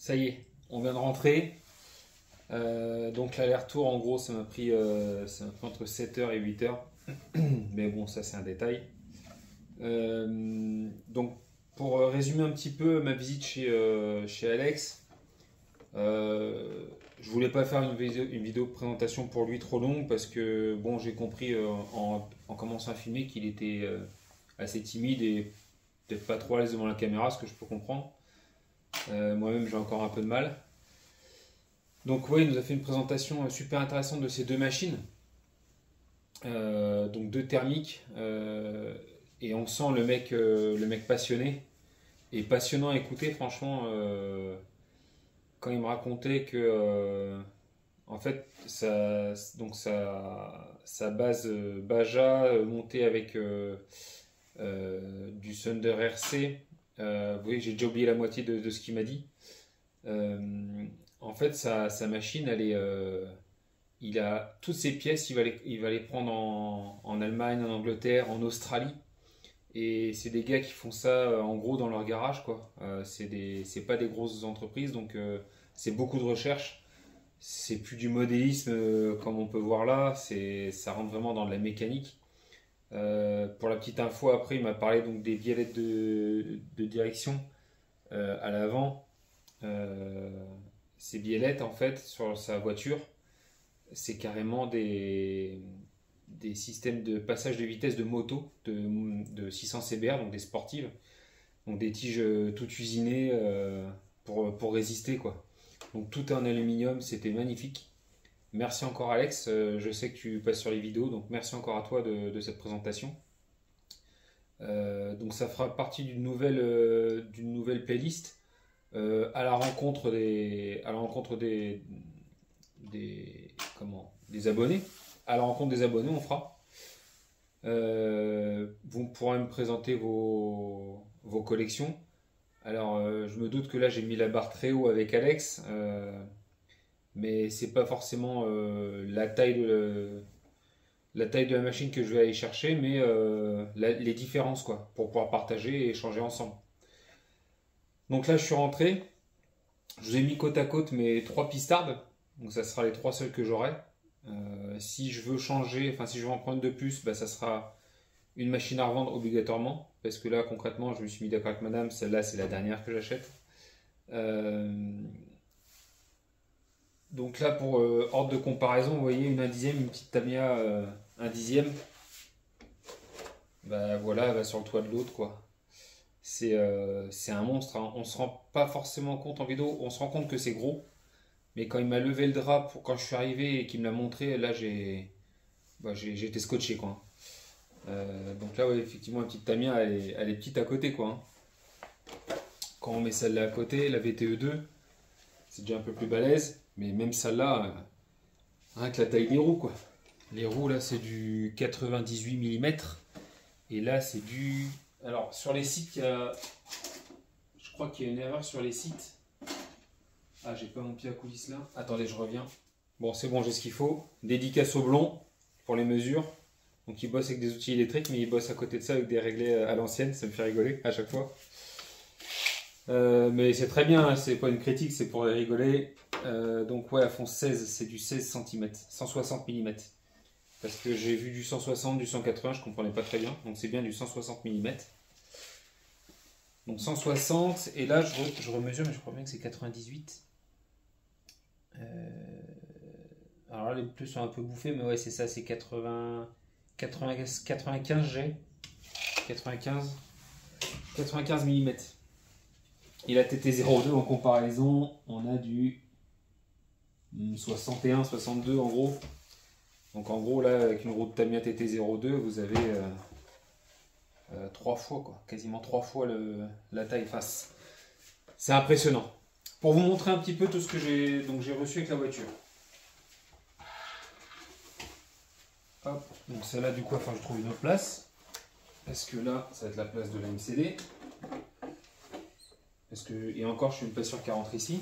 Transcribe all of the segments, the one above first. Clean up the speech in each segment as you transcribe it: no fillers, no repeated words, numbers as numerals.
Ça y est, on vient de rentrer. Donc l'aller-retour, en gros, ça m'a pris entre 7h et 8h. Mais bon, ça c'est un détail. Donc pour résumer un petit peu ma visite chez Alex, je voulais pas faire une vidéo de présentation pour lui trop longue parce que bon, j'ai compris en commençant à filmer qu'il était assez timide et peut-être pas trop à l'aise devant la caméra, ce que je peux comprendre. Moi-même j'ai encore un peu de mal. Donc oui, il nous a fait une présentation super intéressante de ces deux machines. Donc deux thermiques. Et on sent le mec passionné. Et passionnant à écouter, franchement, quand il me racontait que en fait, sa base Baja montée avec du Thunder RC. Vous voyez, j'ai déjà oublié la moitié de ce qu'il m'a dit. En fait, sa machine, il a toutes ses pièces, il va les prendre en Allemagne, en Angleterre, en Australie. Et c'est des gars qui font ça en gros dans leur garage, quoi. C'est pas des grosses entreprises, donc c'est beaucoup de recherche. C'est plus du modélisme comme on peut voir là, ça rentre vraiment dans de la mécanique. Pour la petite info, après, il m'a parlé donc des biellettes de direction à l'avant. Ces biellettes, en fait, sur sa voiture, c'est carrément des systèmes de passage de vitesse de moto de 600 CBR, donc des sportives, donc des tiges toutes usinées pour résister, quoi. Donc tout est en aluminium, c'était magnifique. Merci encore Alex, je sais que tu passes sur les vidéos, donc merci encore à toi de cette présentation. Donc ça fera partie d'une nouvelle playlist à la rencontre des abonnés. À la rencontre des abonnés, on fera. Vous pourrez me présenter vos collections. Alors, je me doute que là, j'ai mis la barre très haut avec Alex, mais c'est pas forcément la taille de la machine que je vais aller chercher, mais les différences, quoi, pour pouvoir partager et échanger ensemble. Donc là, je suis rentré. Je vous ai mis côte à côte mes 3 pistardes. Donc ça sera les 3 seules que j'aurai. Si je veux changer, enfin si je veux en prendre de plus, bah, ça sera une machine à revendre obligatoirement. Parce que là, concrètement, je me suis mis d'accord avec madame. Celle-là, c'est la dernière que j'achète. Donc là, pour ordre de comparaison, vous voyez une 1/10, une petite Tamiya 1/10. Bah voilà, elle va sur le toit de l'autre, quoi. C'est un monstre, hein. On se rend pas forcément compte en vidéo, on se rend compte que c'est gros, mais quand il m'a levé le drap quand je suis arrivé et qu'il me l'a montré, là j'ai été scotché, quoi. Donc là, ouais, effectivement, la petite Tamiya elle est petite à côté, quoi, hein. Quand on met celle-là à côté, la VTE2, c'est déjà un peu plus balèze, mais même celle-là, rien que la taille des roues, quoi. Les roues là, c'est du 98 mm et là c'est du. Alors, sur les sites, je crois qu'il y a une erreur sur les sites. Ah, j'ai pas mon pied à coulisse là. Attendez, je reviens. Bon, c'est bon, j'ai ce qu'il faut. Dédicace au blond pour les mesures. Donc, il bosse avec des outils électriques, mais il bosse à côté de ça avec des réglés à l'ancienne. Ça me fait rigoler à chaque fois. Mais c'est très bien, hein, c'est pas une critique, c'est pour rigoler. Donc, ouais, à fond 16, c'est du 16 cm, 160 mm. Parce que j'ai vu du 160, du 180, je comprenais pas très bien. Donc c'est bien du 160 mm. Donc 160, et là je remesure, mais je crois bien que c'est 98. Alors là les plus sont un peu bouffés, mais ouais c'est ça, c'est 95 G. 95 mm. Et la TT02 en comparaison, on a du 61, 62 en gros. Donc en gros là avec une roue de Tamiya TT02 vous avez 3 fois, quoi, quasiment 3 fois la taille face. C'est impressionnant. Pour vous montrer un petit peu tout ce que j'ai reçu avec la voiture. Hop, donc celle-là du coup enfin je trouve une autre place. Parce que là ça va être la place de la MCD. Parce que, et encore je suis même pas sûr qu'elle rentre ici.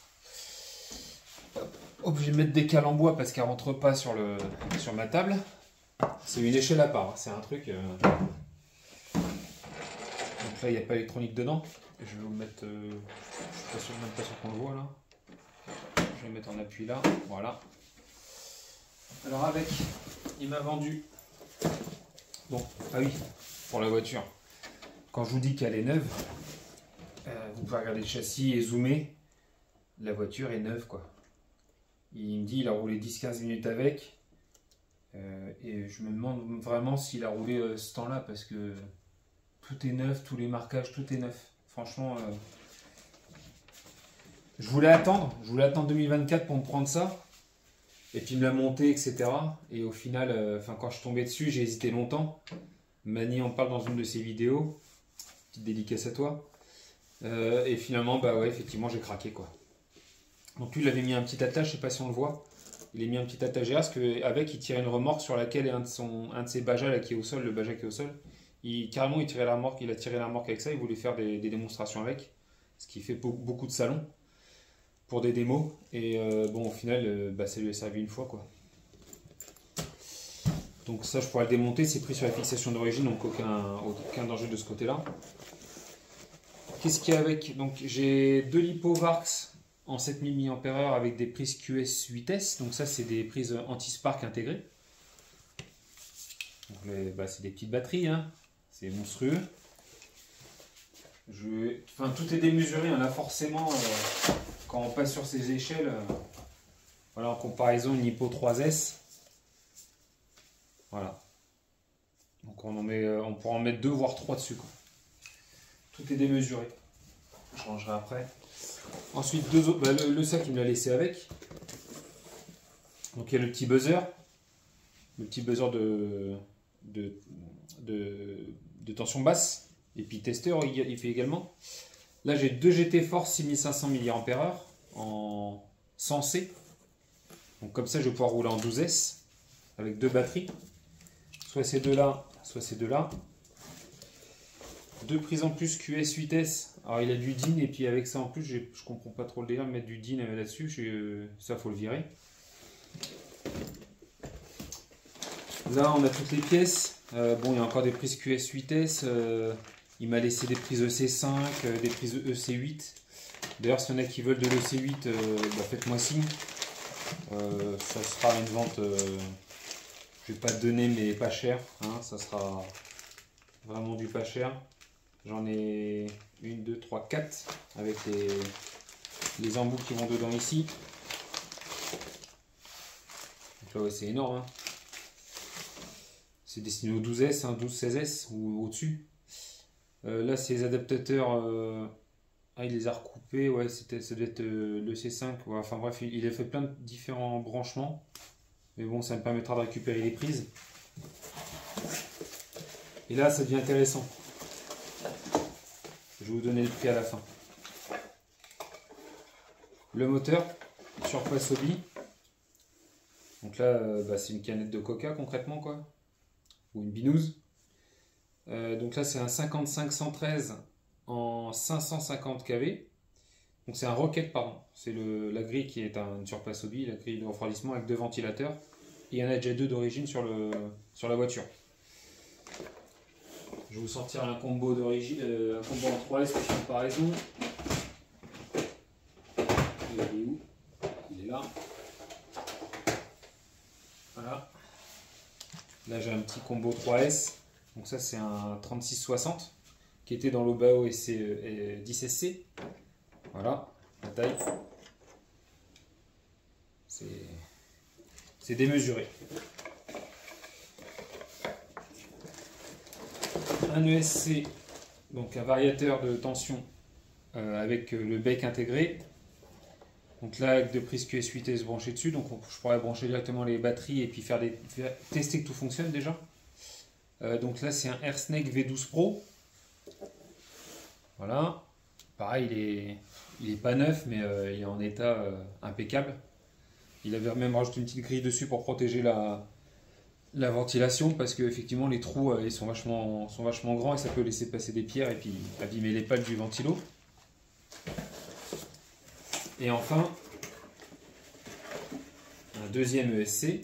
Obligé de mettre des cales en bois parce qu'elle rentre pas sur ma table. C'est une échelle à part, c'est un truc. Donc là il n'y a pas d'électronique dedans. Je vais vous mettre, je suis pas sûr, même pas sûr qu'on le voit là. Je vais mettre en appui là, voilà. Alors avec, il m'a vendu. Bon, ah oui, pour la voiture. Quand je vous dis qu'elle est neuve, vous pouvez regarder le châssis et zoomer. La voiture est neuve quoi. Il me dit il a roulé 10-15 minutes avec. Et je me demande vraiment s'il a roulé ce temps-là parce que tout est neuf, tous les marquages, tout est neuf. Franchement, je voulais attendre 2024 pour me prendre ça. Et puis me la monter, etc. Et au final, quand je suis tombé dessus, j'ai hésité longtemps. Mani en parle dans une de ses vidéos. Petite dédicace à toi. Et finalement, bah ouais, effectivement, j'ai craqué quoi. Donc lui, il avait mis un petit attelage, je sais pas si on le voit. Il a mis un petit attelage parce qu'avec, il tirait une remorque sur laquelle est un de ses Baja là, qui est au sol, le Baja qui est au sol. Carrément, il tirait la remorque, il a tiré la remorque avec ça, il voulait faire des démonstrations avec. Ce qui fait beaucoup de salons pour des démos. Et bon, au final, ça lui a servi une fois quoi. Donc ça, je pourrais le démonter, c'est pris sur la fixation d'origine, donc aucun danger de ce côté-là. Qu'est-ce qu'il y a avec? Donc j'ai deux LipoVarx en 7000 mAh avec des prises QS 8S. Donc ça, c'est des prises anti-spark intégrées. C'est des petites batteries, hein. C'est monstrueux. Tout est démesuré, hein. Là forcément, quand on passe sur ces échelles, voilà, en comparaison une Lipo 3S. Voilà. Donc on pourra en mettre 2 voire 3 dessus quoi. Tout est démesuré. Je changerai après. Ensuite, deux autres, le sac il me l'a laissé avec. Donc il y a le petit buzzer. Le petit buzzer de tension basse. Et puis testeur, il fait également. Là j'ai deux GT Force 6500 mAh en sensé. Donc comme ça je vais pouvoir rouler en 12S avec deux batteries. Soit ces deux-là, soit ces deux-là. Deux prises en plus QS 8S. Alors il a du DIN et puis avec ça en plus, je comprends pas trop le délire de mettre du DIN là-dessus. Ça faut le virer. Là on a toutes les pièces. Bon, il y a encore des prises QS 8S. Il m'a laissé des prises EC5, des prises EC8. D'ailleurs, s'il y en a qui veulent de l'EC8, faites-moi signe. Ça sera une vente, je vais pas te donner, mais pas cher. Hein, ça sera vraiment du pas cher. J'en ai 1, 2, 3, 4 avec les embouts qui vont dedans ici. Donc là, ouais, c'est énorme. Hein. C'est destiné au 12S, hein, 12-16S ou au-dessus. Là, c'est les adaptateurs. Il les a recoupés. Ouais, ça devait être le C5. Ouais, enfin bref, il a fait plein de différents branchements. Mais bon, ça me permettra de récupérer les prises. Et là, ça devient intéressant. Je vais vous donner le prix à la fin. Le moteur sur Pasobi. Donc là, c'est une canette de Coca concrètement, quoi. Ou une binouze. Donc là, c'est un 55-113 en 550 kV. Donc c'est un Rocket, pardon. C'est la grille qui est une sur Pasobi, la grille de refroidissement avec deux ventilateurs. Et il y en a déjà deux d'origine sur la voiture. Je vais vous sortir un combo d'origine, un combo en 3S pour comparaison. Il est où? Il est là. Voilà. Là j'ai un petit combo 3S. Donc ça c'est un 3660 qui était dans l'Obao et c'est 10SC. Voilà, la taille. C'est démesuré. Un ESC, donc un variateur de tension avec le bec intégré. Donc là, avec deux prises QS 8S branchées dessus, donc je pourrais brancher directement les batteries et puis tester que tout fonctionne déjà. Donc là, c'est un AirSnake V12 Pro. Voilà. Pareil, il est pas neuf, mais il est en état impeccable. Il avait même rajouté une petite grille dessus pour protéger la ventilation, parce que effectivement les trous ils sont vachement grands et ça peut laisser passer des pierres et puis abîmer les pales du ventilo. Et enfin, un deuxième ESC.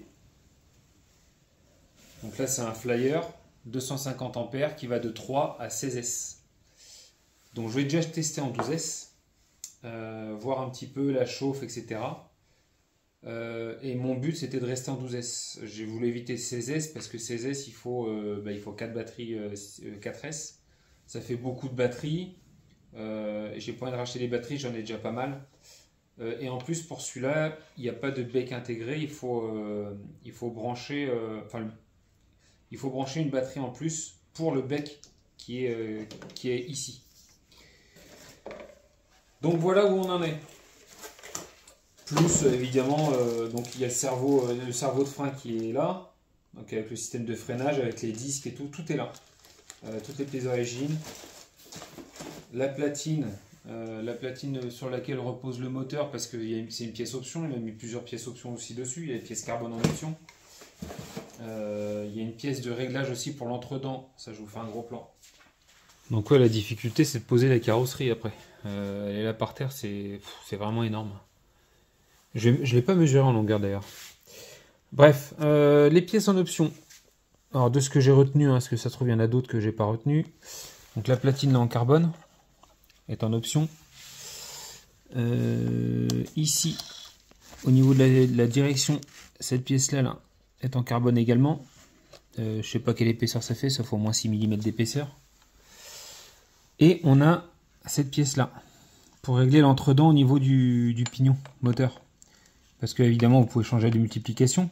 Donc là, c'est un flyer 250 ampères qui va de 3 à 16S. Donc je vais déjà tester en 12S, voir un petit peu la chauffe, etc. Et mon but c'était de rester en 12S. J'ai voulu éviter 16S parce que 16S il faut 4 batteries 4S. Ça fait beaucoup de batteries. J'ai pas envie de racheter des batteries, j'en ai déjà pas mal. Et en plus pour celui-là, il n'y a pas de bec intégré, il faut brancher, il faut brancher une batterie en plus pour le bec qui est ici. Donc voilà où on en est. Plus évidemment, donc il y a le cerveau de frein qui est là, donc avec le système de freinage, avec les disques et tout, tout est là. Toutes les pièces d'origine. La platine sur laquelle repose le moteur, parce que c'est une pièce option, il y a mis plusieurs pièces options aussi dessus, il y a les pièces carbone en option. Il y a une pièce de réglage aussi pour l'entredent, ça je vous fais un gros plan. Donc ouais, la difficulté c'est de poser la carrosserie après. Elle est là par terre, c'est vraiment énorme. Je ne l'ai pas mesuré en longueur d'ailleurs. Bref, les pièces en option. Alors de ce que j'ai retenu, parce que ça se trouve il y en a d'autres que j'ai pas retenu. Donc la platine là, en carbone est en option. Ici, au niveau de la direction, cette pièce là est en carbone également. Je sais pas quelle épaisseur ça fait, ça fait au moins 6 mm d'épaisseur. Et on a cette pièce là pour régler l'entredent au niveau du pignon moteur. Parce que évidemment vous pouvez changer de multiplication.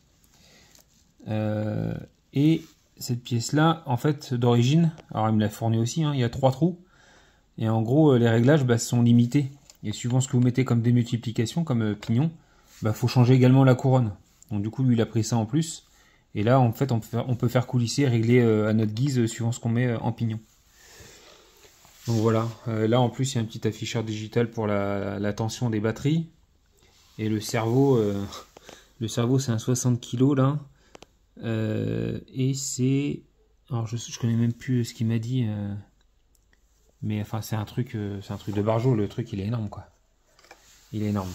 Et cette pièce là, en fait d'origine, alors il me l'a fourni aussi, il y a 3 trous. Et en gros les réglages sont limités. Et suivant ce que vous mettez comme démultiplication, comme pignon, faut changer également la couronne. Donc du coup lui il a pris ça en plus. Et là en fait on peut faire coulisser, régler à notre guise suivant ce qu'on met en pignon. Donc voilà, là en plus il y a un petit afficheur digital pour la tension des batteries. Et le cerveau c'est un 60 kg là. Et c'est... Alors je connais même plus ce qu'il m'a dit. Mais enfin c'est un truc de barjot, le truc il est énorme quoi. Il est énorme.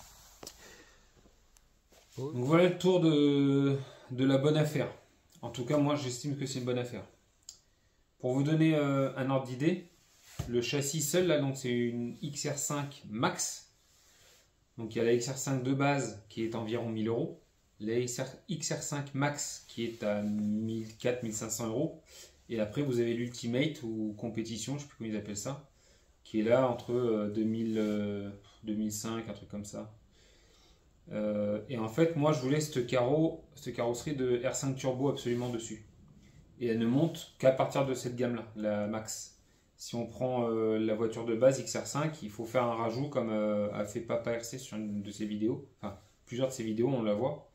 Donc voilà le tour de la bonne affaire. En tout cas moi j'estime que c'est une bonne affaire. Pour vous donner un ordre d'idée, le châssis seul là, donc c'est une XR5 Max. Donc il y a la XR5 de base qui est environ 1000 €. La XR5 Max qui est à 1400-1500 €. Et après vous avez l'Ultimate ou compétition, je ne sais plus comment ils appellent ça, qui est là entre 2000, 2005, un truc comme ça. Et en fait moi je voulais cette carrosserie de R5 Turbo absolument dessus. Et elle ne monte qu'à partir de cette gamme là, la Max. Si on prend la voiture de base XR5, il faut faire un rajout comme a fait Papa RC sur une de ses vidéos. Enfin, plusieurs de ses vidéos, on la voit.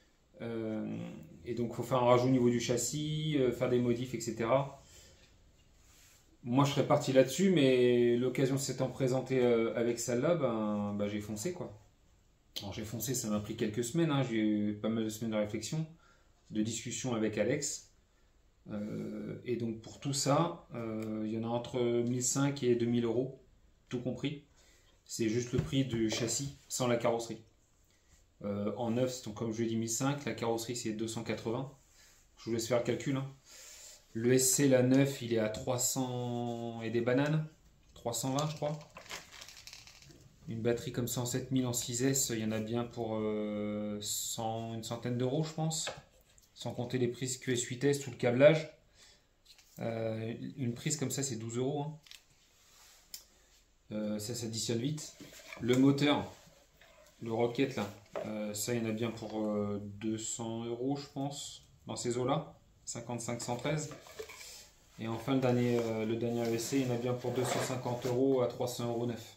Et donc, il faut faire un rajout au niveau du châssis, faire des modifs, etc. Moi, je serais parti là-dessus, mais l'occasion s'étant présentée avec celle-là, j'ai foncé, quoi. Alors, j'ai foncé, ça m'a pris quelques semaines. J'ai eu pas mal de semaines de réflexion, de discussion avec Alex. Et donc pour tout ça, il y en a entre 1500 et 2000 €, tout compris. C'est juste le prix du châssis sans la carrosserie. En neuf, donc comme je l'ai dit 1500, la carrosserie c'est 280. Je vous laisse faire le calcul. Le SC, la 9, il est à 300 et des bananes, 320 je crois. Une batterie comme ça en 7000 en 6S, il y en a bien pour une centaine d'euros je pense. Sans compter les prises QS8S, tout le câblage. Une prise comme ça, c'est 12 €. Ça s'additionne vite. Le moteur, le Rocket, là, ça, il y en a bien pour 200 € je pense, dans ces eaux-là. 55-113. Et enfin, le dernier ESC, il y en a bien pour 250 € à 300 € neuf.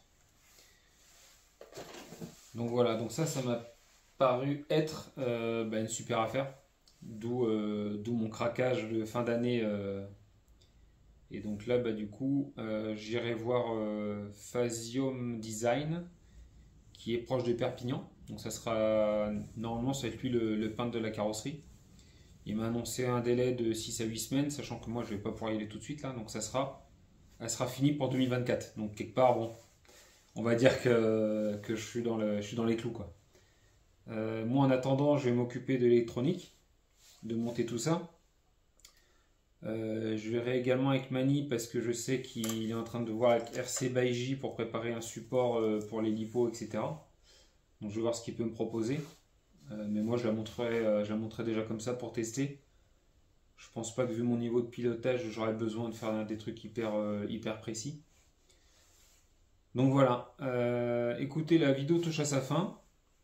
Donc voilà, donc ça m'a paru être une super affaire. D'où mon craquage de fin d'année. Et donc là, du coup, j'irai voir Phasium Design, qui est proche de Perpignan. Donc ça sera, normalement, ça va être lui le peintre de la carrosserie. Il m'a annoncé un délai de 6 à 8 semaines, sachant que moi, je ne vais pas pouvoir y aller tout de suite. Là, donc elle sera finie pour 2024. Donc quelque part, bon, on va dire que je suis dans les clous, quoi. Moi, en attendant, je vais m'occuper de l'électronique, de monter tout ça. Je verrai également avec Mani parce que je sais qu'il est en train de voir avec RC Baiji pour préparer un support pour les lipos, etc. Donc je vais voir ce qu'il peut me proposer. Mais moi je la montrerai déjà comme ça pour tester. Je pense pas que vu mon niveau de pilotage, j'aurais besoin de faire des trucs hyper précis. Donc voilà. Écoutez, la vidéo touche à sa fin.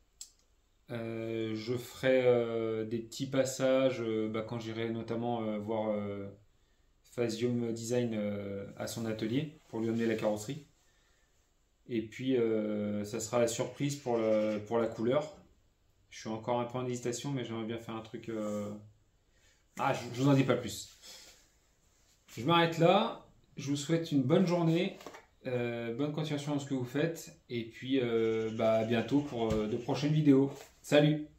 Je ferai des petits passages quand j'irai notamment voir Fasium Design à son atelier pour lui emmener la carrosserie. Et puis ça sera la surprise pour la couleur. Je suis encore un peu en hésitation, mais j'aimerais bien faire un truc. Ah, je vous en dis pas plus. Je m'arrête là. Je vous souhaite une bonne journée, bonne continuation dans ce que vous faites, et puis à bientôt pour de prochaines vidéos. Salut!